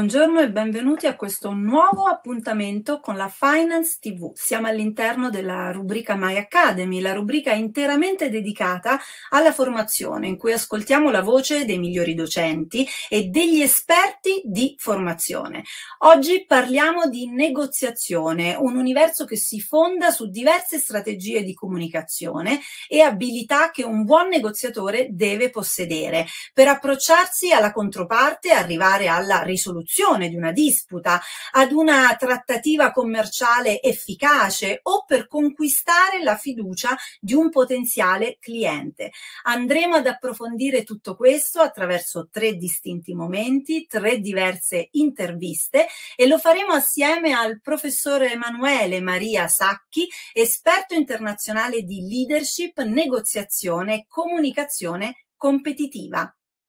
Buongiorno e benvenuti a questo nuovo appuntamento con la Finance TV. Siamo all'interno della rubrica My Academy, la rubrica interamente dedicata alla formazione, in cui ascoltiamo la voce dei migliori docenti e degli esperti di formazione. Oggi parliamo di negoziazione, un universo che si fonda su diverse strategie di comunicazione e abilità che un buon negoziatore deve possedere per approcciarsi alla controparte e arrivare alla risoluzione di una disputa, ad una trattativa commerciale efficace o per conquistare la fiducia di un potenziale cliente. Andremo ad approfondire tutto questo attraverso 3 distinti momenti, 3 diverse interviste e lo faremo assieme al professore Emanuele Maria Sacchi, esperto internazionale di leadership, negoziazione e comunicazione competitiva.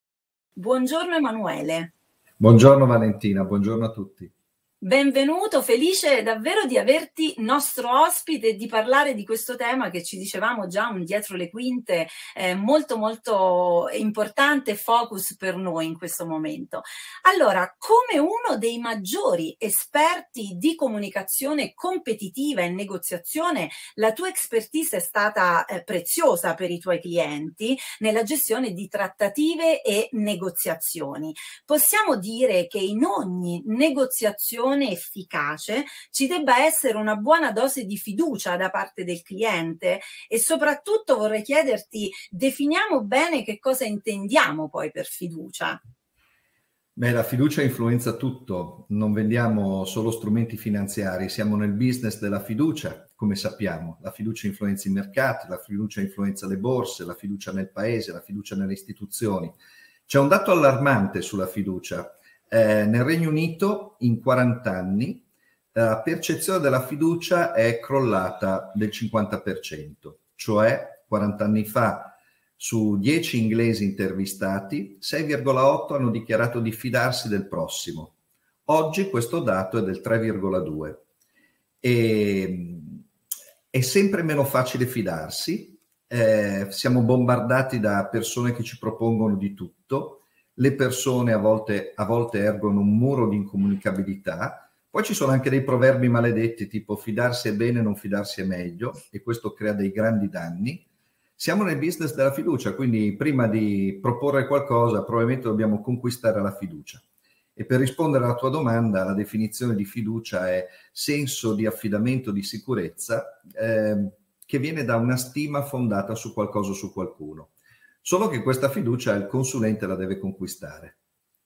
Buongiorno Emanuele. Buongiorno Valentina, buongiorno a tutti. Benvenuto, felice davvero di averti nostro ospite e di parlare di questo tema che ci dicevamo già un dietro le quinte molto molto importante focus per noi in questo momento. Allora, come uno dei maggiori esperti di comunicazione competitiva e negoziazione, la tua expertise è stata preziosa per i tuoi clienti nella gestione di trattative e negoziazioni. Possiamo dire che in ogni negoziazione efficace ci debba essere una buona dose di fiducia da parte del cliente e soprattutto vorrei chiederti, definiamo bene che cosa intendiamo poi per fiducia. Beh, la fiducia influenza tutto, non vendiamo solo strumenti finanziari, siamo nel business della fiducia, come sappiamo. La fiducia influenza i mercati, la fiducia influenza le borse, la fiducia nel paese, la fiducia nelle istituzioni. C'è un dato allarmante sulla fiducia. Nel Regno Unito in 40 anni la percezione della fiducia è crollata del 50%, cioè 40 anni fa su 10 inglesi intervistati 6,8 hanno dichiarato di fidarsi del prossimo. Oggi questo dato è del 3,2 e è sempre meno facile fidarsi, siamo bombardati da persone che ci propongono di tutto. Le persone a volte ergono un muro di incomunicabilità. Poi ci sono anche dei proverbi maledetti tipo fidarsi è bene, non fidarsi è meglio, e questo crea dei grandi danni. Siamo nel business della fiducia, quindi prima di proporre qualcosa probabilmente dobbiamo conquistare la fiducia. E per rispondere alla tua domanda, la definizione di fiducia è senso di affidamento, di sicurezza, che viene da una stima fondata su qualcosa o su qualcuno. Solo che questa fiducia il consulente la deve conquistare.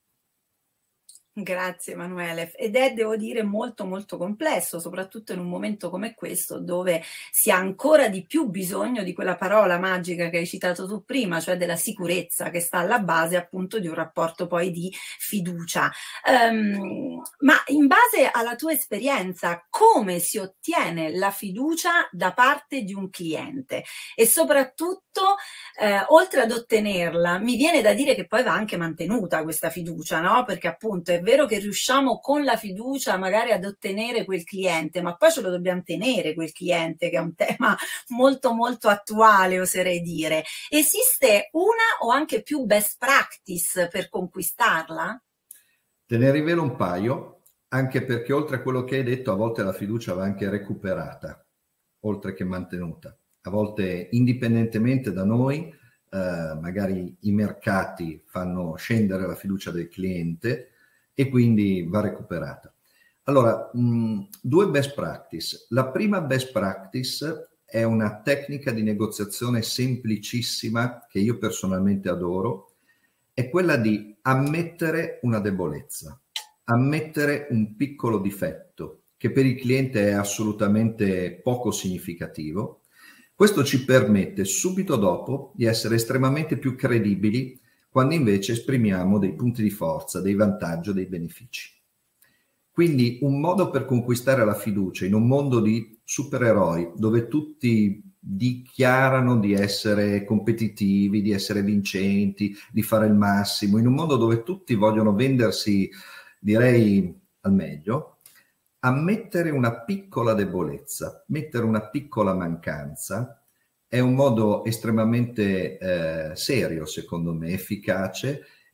Grazie Emanuele, ed è, devo dire, molto molto complesso, soprattutto in un momento come questo dove si ha ancora di più bisogno di quella parola magica che hai citato tu prima, cioè della sicurezza, che sta alla base appunto di un rapporto poi di fiducia. Ma in base alla tua esperienza, come si ottiene la fiducia da parte di un cliente? E soprattutto, oltre ad ottenerla, mi viene da dire che poi va anche mantenuta questa fiducia, no? Perché appunto è vero che riusciamo con la fiducia magari ad ottenere quel cliente, ma poi ce lo dobbiamo tenere quel cliente, che è un tema molto molto attuale, oserei dire. Esiste una o anche più best practice per conquistarla? Te ne rivelo un paio, anche perché oltre a quello che hai detto, a volte la fiducia va anche recuperata, oltre che mantenuta. A volte indipendentemente da noi, magari i mercati fanno scendere la fiducia del cliente e quindi va recuperata. Allora, 2 best practice. La prima best practice è una tecnica di negoziazione semplicissima che io personalmente adoro, è quella di ammettere una debolezza, ammettere un piccolo difetto che per il cliente è assolutamente poco significativo. Questo ci permette subito dopo di essere estremamente più credibili quando invece esprimiamo dei punti di forza, dei vantaggi, dei benefici. Quindi un modo per conquistare la fiducia in un mondo di supereroi dove tutti dichiarano di essere competitivi, di essere vincenti, di fare il massimo, in un mondo dove tutti vogliono vendersi, direi, al meglio, ammettere una piccola debolezza, mettere una piccola mancanza, è un modo estremamente serio, secondo me, efficace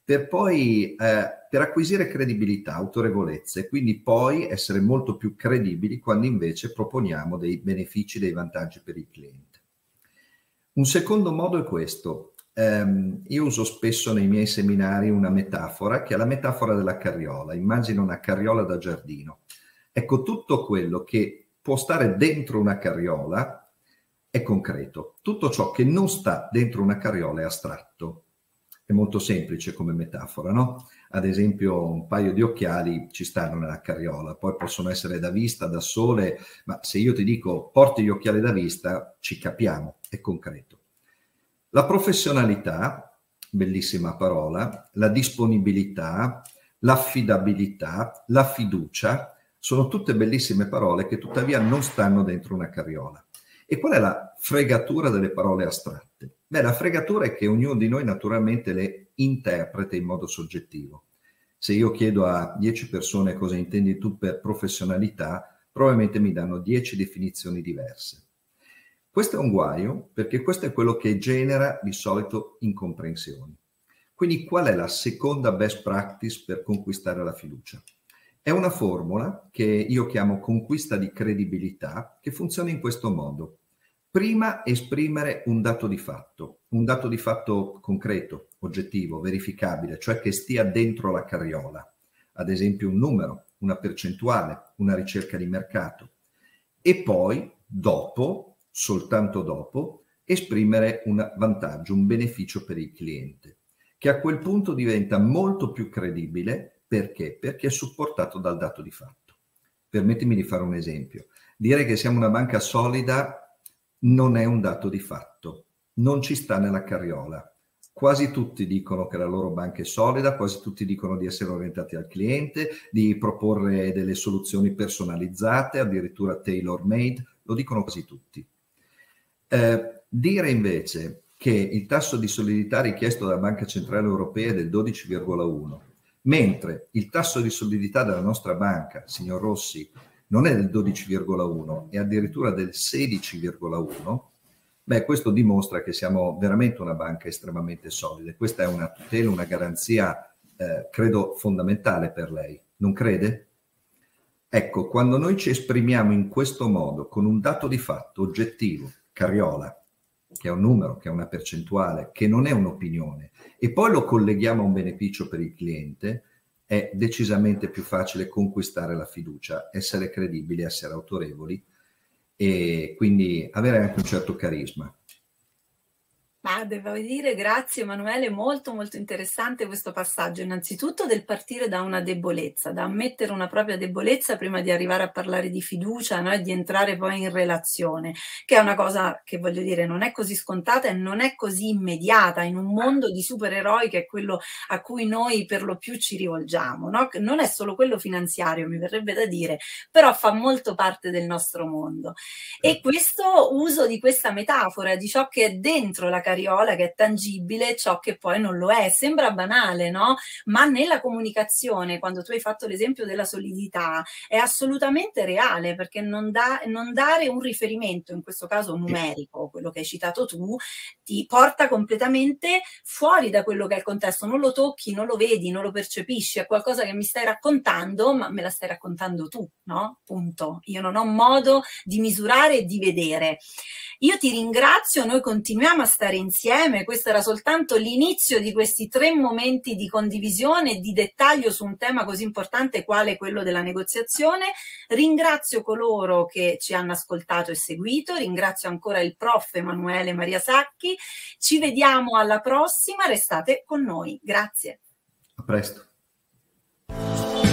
per poi per acquisire credibilità, autorevolezza e quindi poi essere molto più credibili quando invece proponiamo dei benefici, dei vantaggi per il cliente. Un secondo modo è questo. Io uso spesso nei miei seminari una metafora che è la metafora della carriola. Immagina una carriola da giardino. Ecco, tutto quello che può stare dentro una carriola è concreto. Tutto ciò che non sta dentro una carriola è astratto. È molto semplice come metafora, no? Ad esempio un paio di occhiali ci stanno nella carriola, poi possono essere da vista, da sole, ma se io ti dico porti gli occhiali da vista, ci capiamo, è concreto. La professionalità, bellissima parola, la disponibilità, l'affidabilità, la fiducia, sono tutte bellissime parole che tuttavia non stanno dentro una carriola. E qual è la fregatura delle parole astratte? Beh, la fregatura è che ognuno di noi naturalmente le interpreta in modo soggettivo. Se io chiedo a 10 persone cosa intendi tu per professionalità, probabilmente mi danno 10 definizioni diverse. Questo è un guaio perché questo è quello che genera di solito incomprensioni. Quindi qual è la seconda best practice per conquistare la fiducia? È una formula che io chiamo conquista di credibilità che funziona in questo modo. Prima esprimere un dato di fatto concreto, oggettivo, verificabile, cioè che stia dentro la carriola, ad esempio un numero, una percentuale, una ricerca di mercato. E poi, dopo, soltanto dopo, esprimere un vantaggio, un beneficio per il cliente, che a quel punto diventa molto più credibile. Perché? Perché è supportato dal dato di fatto. Permettimi di fare un esempio. Dire che siamo una banca solida non è un dato di fatto, non ci sta nella carriola. Quasi tutti dicono che la loro banca è solida, quasi tutti dicono di essere orientati al cliente, di proporre delle soluzioni personalizzate, addirittura tailor-made, lo dicono quasi tutti. Dire invece che il tasso di solidità richiesto dalla Banca Centrale Europea è del 12,1, mentre il tasso di solidità della nostra banca, signor Rossi, non è del 12,1, è addirittura del 16,1, beh, questo dimostra che siamo veramente una banca estremamente solida. Questa è una tutela, una garanzia, credo, fondamentale per lei. Non crede? Ecco, quando noi ci esprimiamo in questo modo, con un dato di fatto oggettivo, carriola, che è un numero, che è una percentuale, che non è un'opinione, e poi lo colleghiamo a un beneficio per il cliente, è decisamente più facile conquistare la fiducia, essere credibili, essere autorevoli e quindi avere anche un certo carisma. Ma devo dire, grazie Emanuele, molto molto interessante questo passaggio, innanzitutto del partire da una debolezza, da ammettere una propria debolezza prima di arrivare a parlare di fiducia, no? E di entrare poi in relazione, che è una cosa che voglio dire non è così scontata e non è così immediata in un mondo di supereroi che è quello a cui noi per lo più ci rivolgiamo, no? Non è solo quello finanziario, mi verrebbe da dire, però fa molto parte del nostro mondo. E questo uso di questa metafora, di ciò che è dentro la carriola, che è tangibile, ciò che poi non lo è. Sembra banale, no? Ma nella comunicazione, quando tu hai fatto l'esempio della solidità, è assolutamente reale, perché non dare un riferimento, in questo caso numerico, quello che hai citato tu, ti porta completamente fuori da quello che è il contesto. Non lo tocchi, non lo vedi, non lo percepisci, è qualcosa che mi stai raccontando, ma me la stai raccontando tu, no? Punto. Io non ho modo di misurare e di vedere. Io ti ringrazio, noi continuiamo a stare insieme, questo era soltanto l'inizio di questi 3 momenti di condivisione e di dettaglio su un tema così importante quale quello della negoziazione. Ringrazio coloro che ci hanno ascoltato e seguito, ringrazio ancora il prof Emanuele Maria Sacchi, ci vediamo alla prossima, restate con noi, grazie. A presto.